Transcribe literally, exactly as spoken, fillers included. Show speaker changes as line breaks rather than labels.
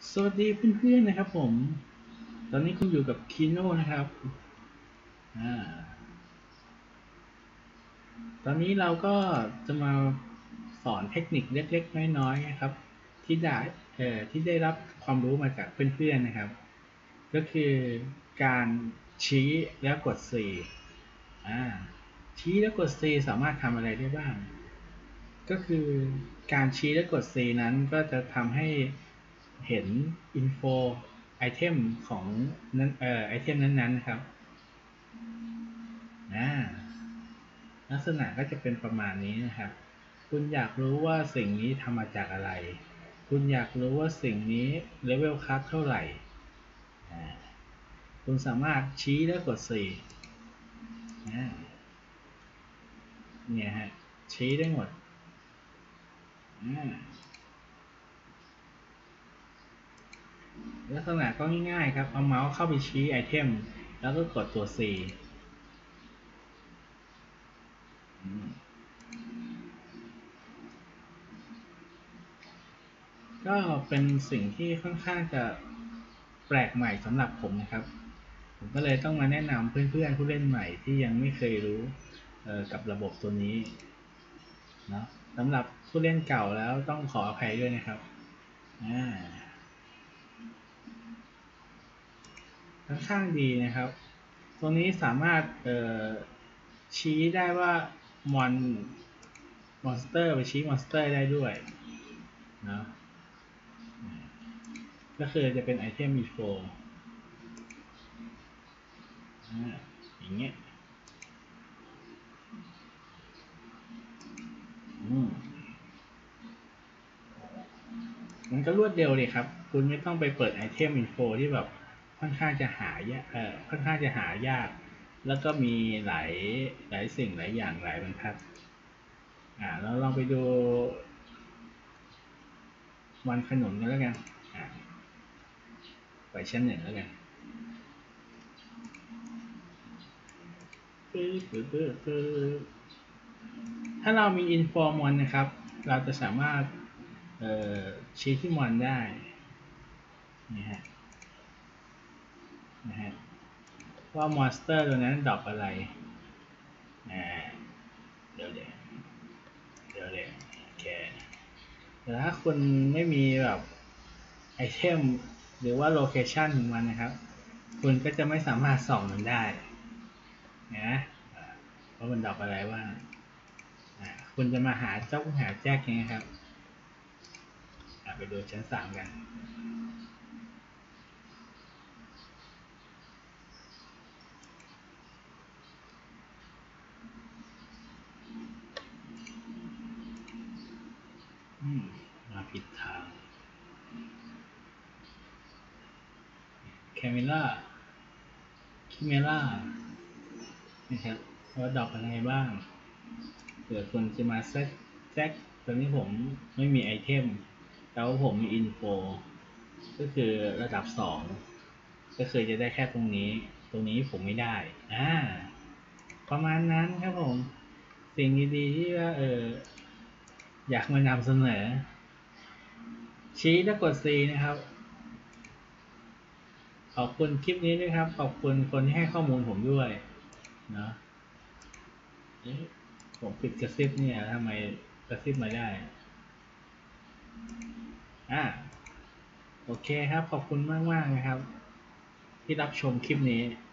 สวัสดีเพื่อนๆนะครับผมตอนนี้คุณอยู่กับคีโน่นะครับอ่าตอนนี้เราก็จะมาสอนเทคนิคเล็กๆน้อยๆนะครับที่ได้เอ่อที่ได้รับความรู้มาจากเพื่อนๆนะครับก็คือการชี้แล้วกด C อ่าชี้แล้วกด C สามารถทำอะไรได้บ้างก็คือการชี้และกด C นั้นก็จะทำให้เห็น info ไอเทมของนั้นเอ่อไอเทมนั้นๆนะครับอ่าลักษณะก็จะเป็นประมาณนี้นะครับคุณอยากรู้ว่าสิ่งนี้ทำมาจากอะไรคุณอยากรู้ว่าสิ่งนี้เลเวลคัสเท่าไหร่อ่าคุณสามารถชี้และกด C อ่าเนี่ยฮะชี้ได้หมดอ่าลักษณะก็ง่ายๆครับเอาเมาส์เข้าไปชี้ไอเทมแล้วก็กดตัว C ก็เป็นสิ่งที่ค่อนข้างจะแปลกใหม่สำหรับผมนะครับผมก็เลยต้องมาแนะนำเพื่อนๆผู้เล่นใหม่ที่ยังไม่เคยรู้กับระบบตัวนี้เนาะสำหรับผู้เล่นเก่าแล้วต้องขออภัยด้วยนะครับอ่าค่อนข้างดีนะครับตรงนี้สามารถชี้ได้ว่ามอนมอนสเตอร์ไปชี้มอนสเตอร์ได้ด้วยเนาะก็คือจะเป็นไอเทม info อ่าอย่างเงี้ยอืมมันก็รวดเร็วเลยครับคุณไม่ต้องไปเปิดไอเทม info ที่แบบค่อนข้างจะหายากเอ่อค่อนข้างจะหายากแล้วก็มีหลายหลายสิ่งหลายอย่างหลายบรรทัดอ่าเราลองไปดูวันขนุนกันแล้วกันอ่าไปชั้นหนึ่งแล้วกันปึ๊บปึ๊บปึ๊บปึ๊บถ้าเรามี info มอนนะครับเราจะสามารถเอ่อชี้ที่มอนได้นี่ฮะนะฮะว่ามอนสเตอร์ตัวนั้นดรอปอะไรอ่าเดี๋ยวเดี๋ยวเดี๋ยวเดี๋ยวโอเคแต่ถ้าคุณไม่มีแบบไอเทมหรือว่าโลเคชันของมันนะครับคุณก็จะไม่สามารถส่องมันได้นะว่ามันดรอปอะไรบ้างคุณจะมาหาเจ้าหาแจ็คยังไงครับไปดูชั้นสามกันมาผิดทางแคมิล่าคิเมล่านะครับว่าดรอปอะไรบ้างเผื่อคนจะมาแซกแซกตอนนี้ผมไม่มีไอเทมแต่ว่าผมมีอินโฟก็คือระดับสองก็คือจะได้แค่ตรงนี้ตรงนี้ผมไม่ได้อ่าประมาณนั้นครับผมสิ่งดีๆที่ว่าเอออยากมานำเสนอชี้แล้วกด C นะครับขอบคุณคลิปนี้ด้วยครับขอบคุณคนที่ให้ข้อมูลผมด้วยเนาะผมปิดกระซิบเนี่ยทำไมกระซิบมาได้อ่าโอเคครับขอบคุณมากๆนะครับที่รับชมคลิปนี้